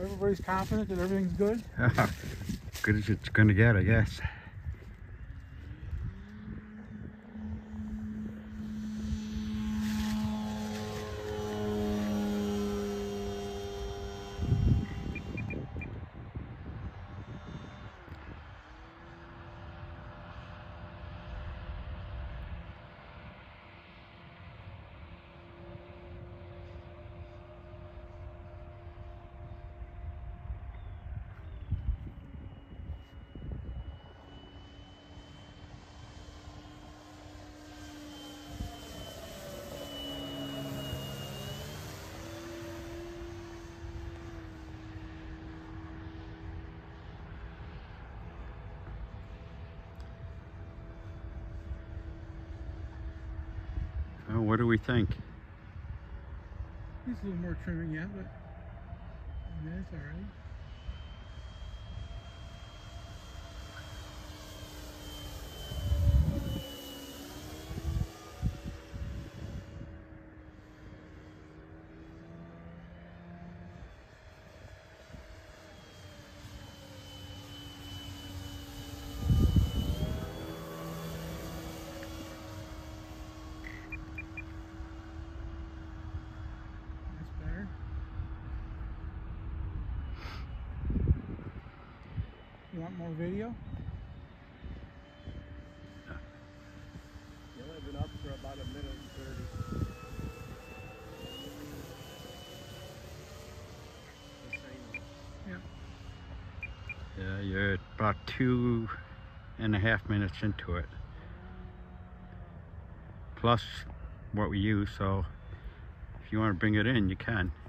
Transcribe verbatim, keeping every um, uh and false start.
everybody's confident that everything's good? Good as it's gonna get, I guess. Oh, what do we think? Needs a little more trimming yet, but that's all right. You want more video? You'll have been up for about a minute and thirty. Yeah. Yeah, you're about two and a half minutes into it. Plus what we use, so if you want to bring it in, you can.